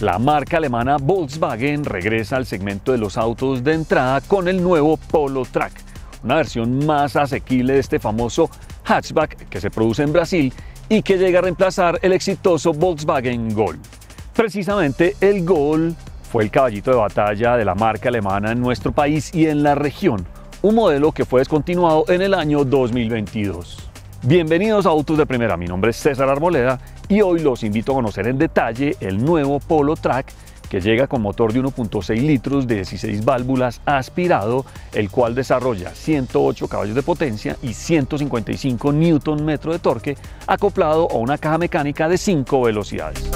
la marca alemana Volkswagen regresa al segmento de los autos de entrada con el nuevo Polo Track, una versión más asequible de este famoso hatchback que se produce en Brasil y que llega a reemplazar el exitoso Volkswagen Gol. Precisamente el Gol fue el caballito de batalla de la marca alemana en nuestro país y en la región, un modelo que fue descontinuado en el año 2022. Bienvenidos a Autos de Primera, mi nombre es César Arboleda y hoy los invito a conocer en detalle el nuevo Polo Track que llega con motor de 1.6 litros de 16 válvulas aspirado, el cual desarrolla 108 caballos de potencia y 155 Nm de torque acoplado a una caja mecánica de 5 velocidades.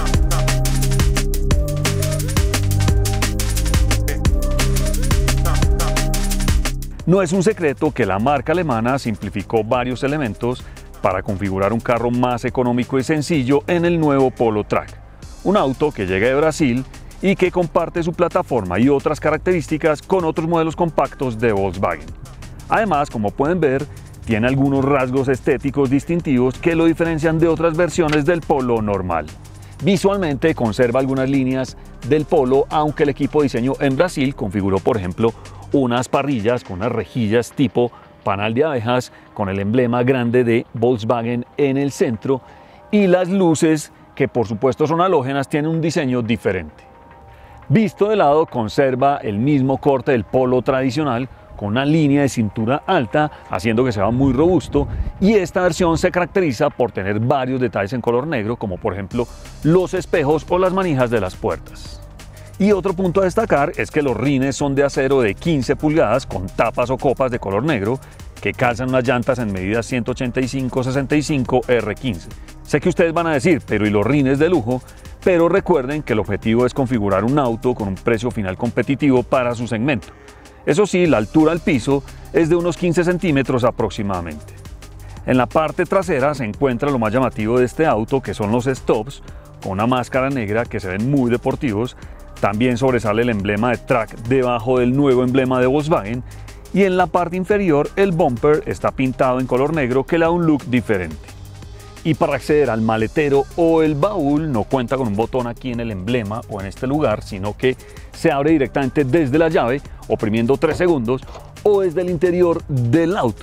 No es un secreto que la marca alemana simplificó varios elementos para configurar un carro más económico y sencillo en el nuevo Polo Track, un auto que llega de Brasil y que comparte su plataforma y otras características con otros modelos compactos de Volkswagen. Además, como pueden ver, tiene algunos rasgos estéticos distintivos que lo diferencian de otras versiones del Polo normal. Visualmente conserva algunas líneas del Polo, aunque el equipo de diseño en Brasil configuró, por ejemplo, unas parrillas con unas rejillas tipo panal de abejas con el emblema grande de Volkswagen en el centro, y las luces, que por supuesto son halógenas, tienen un diseño diferente. Visto de lado, conserva el mismo corte del Polo tradicional, con una línea de cintura alta, haciendo que sea muy robusto, y esta versión se caracteriza por tener varios detalles en color negro, como por ejemplo los espejos o las manijas de las puertas. Y otro punto a destacar es que los rines son de acero de 15 pulgadas con tapas o copas de color negro que calzan unas llantas en medidas 185/65 R15. Sé que ustedes van a decir, pero ¿y los rines de lujo? Pero recuerden que el objetivo es configurar un auto con un precio final competitivo para su segmento. Eso sí, la altura al piso es de unos 15 centímetros aproximadamente. En la parte trasera se encuentra lo más llamativo de este auto, que son los stops con una máscara negra que se ven muy deportivos. También sobresale el emblema de Track debajo del nuevo emblema de Volkswagen, y en la parte inferior el bumper está pintado en color negro que le da un look diferente. Y para acceder al maletero o el baúl no cuenta con un botón aquí en el emblema o en este lugar, sino que se abre directamente desde la llave, oprimiendo 3 segundos, o desde el interior del auto.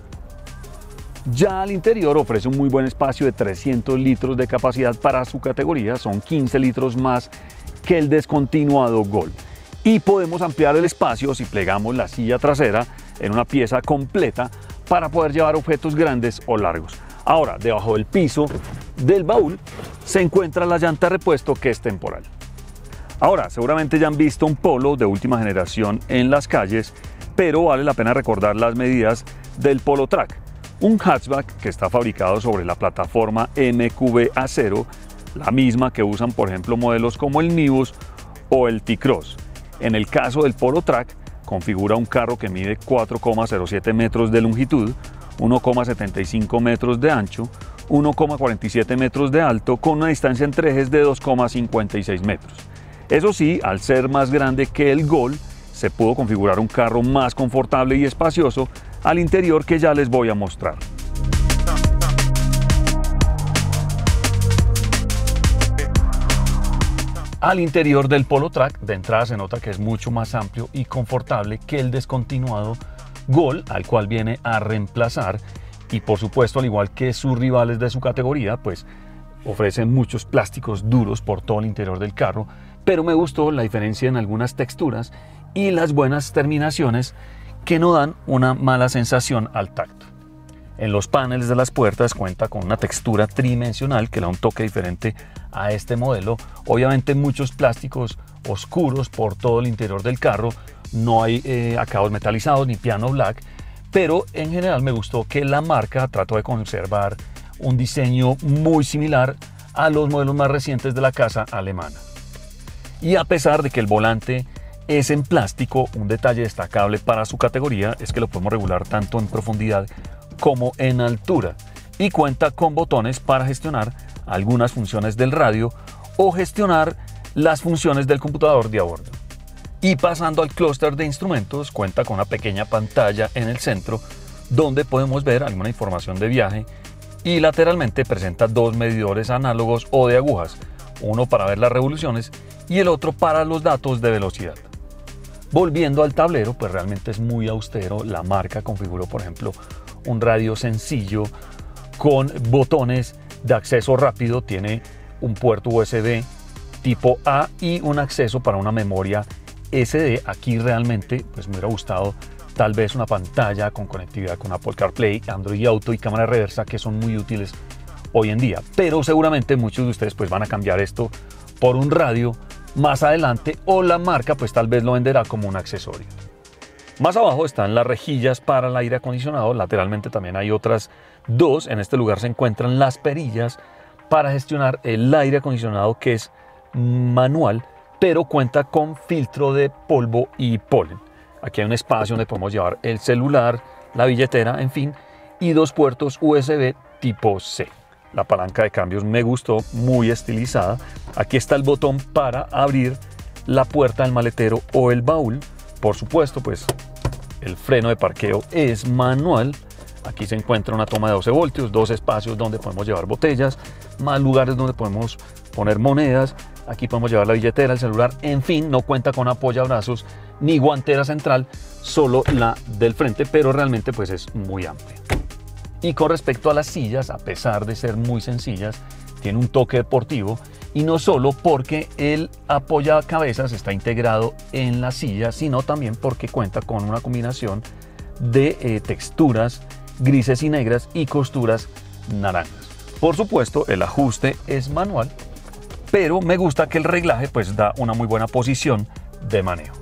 Ya al interior ofrece un muy buen espacio de 300 litros de capacidad para su categoría, son 15 litros más que el descontinuado Gol. Y podemos ampliar el espacio si plegamos la silla trasera en una pieza completa para poder llevar objetos grandes o largos. Ahora, debajo del piso del baúl se encuentra la llanta de repuesto, que es temporal. Ahora, seguramente ya han visto un Polo de última generación en las calles, pero vale la pena recordar las medidas del Polo Track, un hatchback que está fabricado sobre la plataforma MQB Acero, la misma que usan por ejemplo modelos como el Nivus o el T-Cross. En el caso del Polo Track, configura un carro que mide 4,07 metros de longitud, 1,75 metros de ancho, 1,47 metros de alto, con una distancia entre ejes de 2,56 metros. Eso sí, al ser más grande que el Gol, se pudo configurar un carro más confortable y espacioso al interior, que ya les voy a mostrar. Al interior del Polo Track, de entrada se nota que es mucho más amplio y confortable que el descontinuado Gol, al cual viene a reemplazar, y por supuesto, al igual que sus rivales de su categoría, pues ofrecen muchos plásticos duros por todo el interior del carro, pero me gustó la diferencia en algunas texturas y las buenas terminaciones que no dan una mala sensación al tacto. En los paneles de las puertas cuenta con una textura tridimensional que le da un toque diferente a este modelo. Obviamente muchos plásticos oscuros por todo el interior del carro, no hay acabados metalizados ni piano black, pero en general me gustó que la marca trató de conservar un diseño muy similar a los modelos más recientes de la casa alemana. Y a pesar de que el volante es en plástico, un detalle destacable para su categoría es que lo podemos regular tanto en profundidad como en altura, y cuenta con botones para gestionar algunas funciones del radio o gestionar las funciones del computador de a bordo. Y pasando al clúster de instrumentos, cuenta con una pequeña pantalla en el centro donde podemos ver alguna información de viaje, y lateralmente presenta 2 medidores análogos o de agujas, uno para ver las revoluciones y el otro para los datos de velocidad. Volviendo al tablero, pues realmente es muy austero. La marca configuró, por ejemplo, un radio sencillo con botones de acceso rápido. Tiene un puerto USB tipo A y un acceso para una memoria SD. Aquí realmente pues me hubiera gustado tal vez una pantalla con conectividad con Apple CarPlay, Android Auto y cámara reversa, que son muy útiles hoy en día. Pero seguramente muchos de ustedes pues van a cambiar esto por un radio más adelante, o la marca pues tal vez lo venderá como un accesorio. Más abajo están las rejillas para el aire acondicionado. Lateralmente también hay otras dos. En este lugar se encuentran las perillas para gestionar el aire acondicionado, que es manual, pero cuenta con filtro de polvo y polen. Aquí hay un espacio donde podemos llevar el celular, la billetera, en fin, y dos puertos USB tipo C. La palanca de cambios me gustó, muy estilizada. Aquí está el botón para abrir la puerta del maletero o el baúl. Por supuesto, pues el freno de parqueo es manual. Aquí se encuentra una toma de 12 voltios, dos espacios donde podemos llevar botellas, más lugares donde podemos poner monedas. Aquí podemos llevar la billetera, el celular, en fin, no cuenta con apoyabrazos ni guantera central, solo la del frente, pero realmente pues es muy amplia. Y con respecto a las sillas, a pesar de ser muy sencillas, tiene un toque deportivo, y no solo porque el apoyacabezas está integrado en la silla, sino también porque cuenta con una combinación de texturas grises y negras y costuras naranjas. Por supuesto, el ajuste es manual, pero me gusta que el reglaje pues da una muy buena posición de manejo.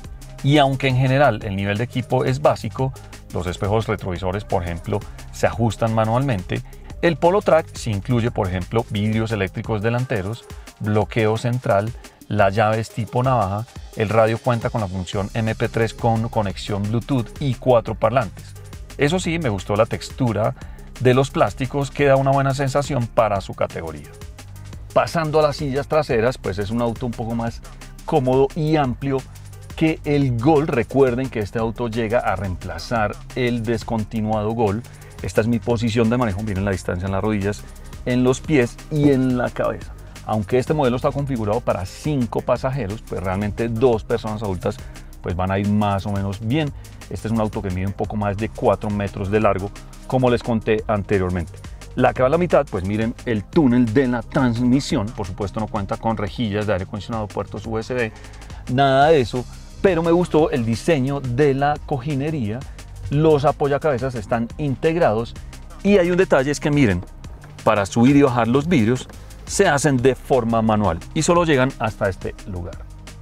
Y aunque en general el nivel de equipo es básico, los espejos retrovisores, por ejemplo, se ajustan manualmente. El Polo Track sí incluye, por ejemplo, vidrios eléctricos delanteros, bloqueo central, las llaves tipo navaja. El radio cuenta con la función MP3 con conexión Bluetooth y 4 parlantes. Eso sí, me gustó la textura de los plásticos, que da una buena sensación para su categoría. Pasando a las sillas traseras, pues es un auto un poco más cómodo y amplio que el Gol. Recuerden que este auto llega a reemplazar el descontinuado Gol. Esta es mi posición de manejo. Miren la distancia en las rodillas, en los pies y en la cabeza. Aunque este modelo está configurado para 5 pasajeros, pues realmente 2 personas adultas pues van a ir más o menos bien. Este es un auto que mide un poco más de 4 metros de largo, como les conté anteriormente. La que va a la mitad, pues miren el túnel de la transmisión. Por supuesto no cuenta con rejillas de aire acondicionado, puertos USB, nada de eso. Pero me gustó el diseño de la cojinería. Los apoyacabezas están integrados, y hay un detalle, es que miren, para subir y bajar los vidrios se hacen de forma manual y solo llegan hasta este lugar.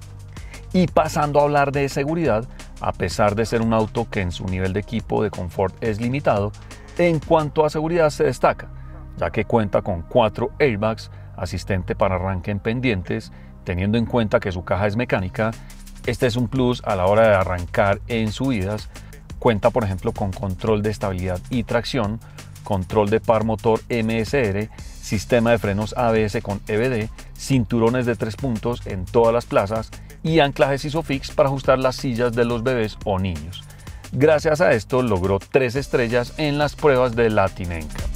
Y pasando a hablar de seguridad, a pesar de ser un auto que en su nivel de equipo de confort es limitado, en cuanto a seguridad se destaca, ya que cuenta con 4 airbags, asistente para arranque en pendientes, teniendo en cuenta que su caja es mecánica. Este es un plus a la hora de arrancar en subidas. Cuenta, por ejemplo, con control de estabilidad y tracción, control de par motor MSR, sistema de frenos ABS con EBD, cinturones de 3 puntos en todas las plazas y anclajes ISOFIX para ajustar las sillas de los bebés o niños. Gracias a esto logró 3 estrellas en las pruebas de Latin NCAP.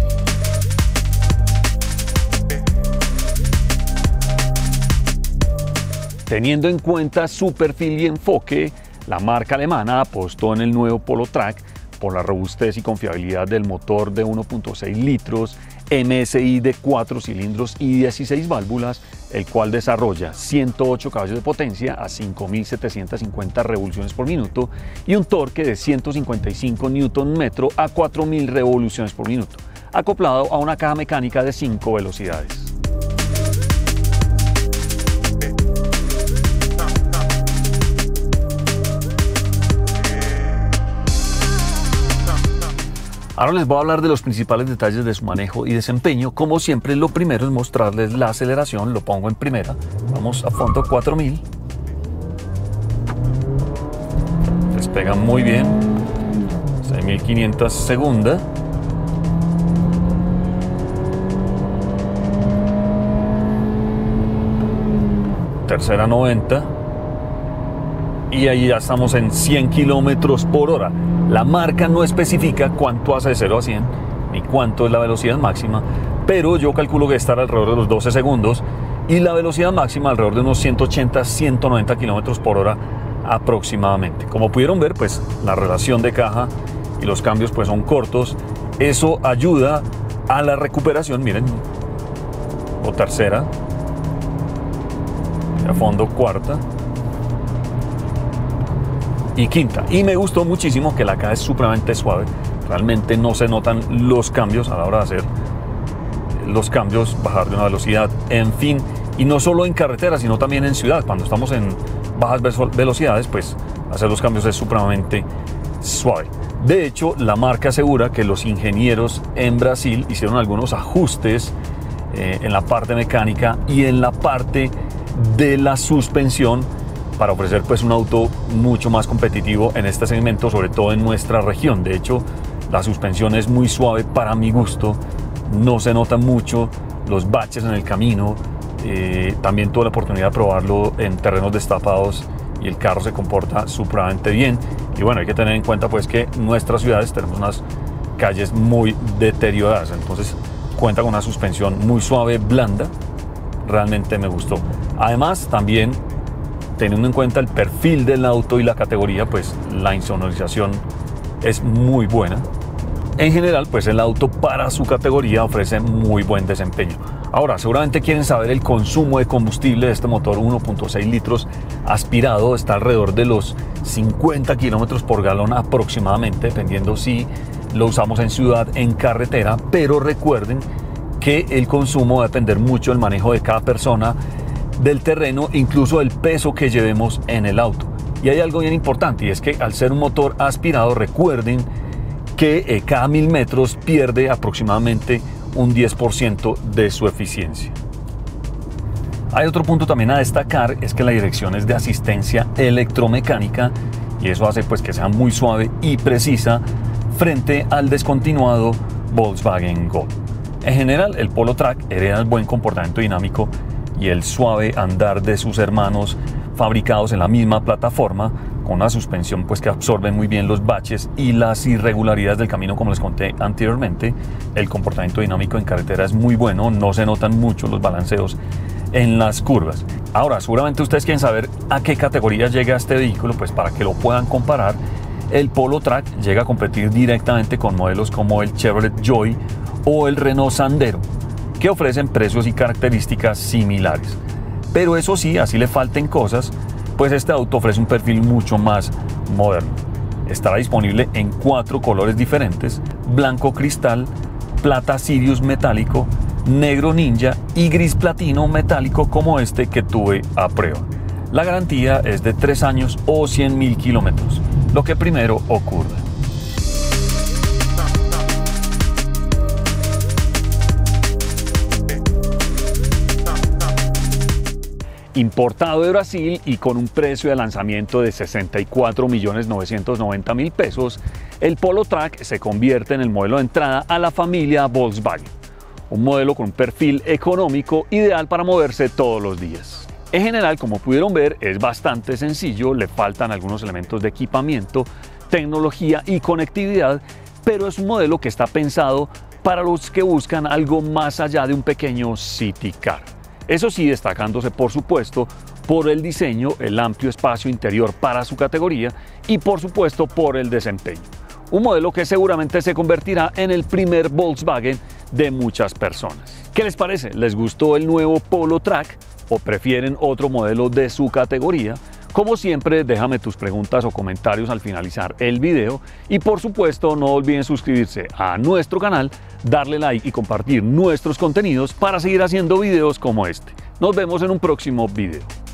Teniendo en cuenta su perfil y enfoque, la marca alemana apostó en el nuevo Polo Track por la robustez y confiabilidad del motor de 1.6 litros, MSI de 4 cilindros y 16 válvulas, el cual desarrolla 108 caballos de potencia a 5.750 revoluciones por minuto y un torque de 155 Nm a 4.000 revoluciones por minuto, acoplado a una caja mecánica de 5 velocidades. Ahora les voy a hablar de los principales detalles de su manejo y desempeño. Como siempre, lo primero es mostrarles la aceleración. Lo pongo en primera. Vamos a fondo 4000. Despega muy bien. 6500 segunda. Tercera 90. Y ahí ya estamos en 100 kilómetros por hora. La marca no especifica cuánto hace de 0 a 100 ni cuánto es la velocidad máxima, pero yo calculo que estará alrededor de los 12 segundos y la velocidad máxima alrededor de unos 180-190 kilómetros por hora aproximadamente. Como pudieron ver, pues la relación de caja y los cambios pues son cortos. Eso ayuda a la recuperación, miren, o tercera, a fondo cuarta y quinta. Y me gustó muchísimo que la caja es supremamente suave, realmente no se notan los cambios a la hora de hacer los cambios, bajar de una velocidad, en fin, y no solo en carretera, sino también en ciudad. Cuando estamos en bajas velocidades, pues hacer los cambios es supremamente suave. De hecho, la marca asegura que los ingenieros en Brasil hicieron algunos ajustes en la parte mecánica y en la parte de la suspensión para ofrecer pues un auto mucho más competitivo en este segmento, sobre todo en nuestra región. De hecho, la suspensión es muy suave para mi gusto, no se notan mucho los baches en el camino. También tuve la oportunidad de probarlo en terrenos destapados y el carro se comporta supremamente bien. Y bueno, hay que tener en cuenta pues que nuestras ciudades tenemos unas calles muy deterioradas, entonces cuenta con una suspensión muy suave, blanda. Realmente me gustó. Además, también teniendo en cuenta el perfil del auto y la categoría, pues la insonorización es muy buena. En general, pues el auto para su categoría ofrece muy buen desempeño. Ahora, seguramente quieren saber el consumo de combustible de este motor 1.6 litros aspirado. Está alrededor de los 50 kilómetros por galón aproximadamente, dependiendo si lo usamos en ciudad, en carretera. Pero recuerden que el consumo va a depender mucho del manejo de cada persona, del terreno, incluso del peso que llevemos en el auto. Y hay algo bien importante, y es que al ser un motor aspirado, recuerden que cada 1000 metros pierde aproximadamente un 10% de su eficiencia. Hay otro punto también a destacar, es que la dirección es de asistencia electromecánica y eso hace pues que sea muy suave y precisa frente al descontinuado Volkswagen Gol. En general, el Polo Track hereda el buen comportamiento dinámico y el suave andar de sus hermanos fabricados en la misma plataforma, con una suspensión pues que absorbe muy bien los baches y las irregularidades del camino, como les conté anteriormente. El comportamiento dinámico en carretera es muy bueno, no se notan mucho los balanceos en las curvas. Ahora, seguramente ustedes quieren saber a qué categoría llega este vehículo, pues para que lo puedan comparar. El Polo Track llega a competir directamente con modelos como el Chevrolet Joy o el Renault Sandero, que ofrecen precios y características similares. Pero eso sí, así le falten cosas, pues este auto ofrece un perfil mucho más moderno. Estará disponible en 4 colores diferentes: blanco cristal, plata Sirius metálico, negro ninja y gris platino metálico, como este que tuve a prueba. La garantía es de 3 años o 100.000 kilómetros, lo que primero ocurre. Importado de Brasil y con un precio de lanzamiento de 64.990.000 pesos, el Polo Track se convierte en el modelo de entrada a la familia Volkswagen. Un modelo con un perfil económico ideal para moverse todos los días. En general, como pudieron ver, es bastante sencillo, le faltan algunos elementos de equipamiento, tecnología y conectividad, pero es un modelo que está pensado para los que buscan algo más allá de un pequeño city car. Eso sí, destacándose por supuesto por el diseño, el amplio espacio interior para su categoría y por supuesto por el desempeño. Un modelo que seguramente se convertirá en el primer Volkswagen de muchas personas. ¿Qué les parece? ¿Les gustó el nuevo Polo Track o prefieren otro modelo de su categoría? Como siempre, déjame tus preguntas o comentarios al finalizar el video y por supuesto no olviden suscribirse a nuestro canal, darle like y compartir nuestros contenidos para seguir haciendo videos como este. Nos vemos en un próximo video.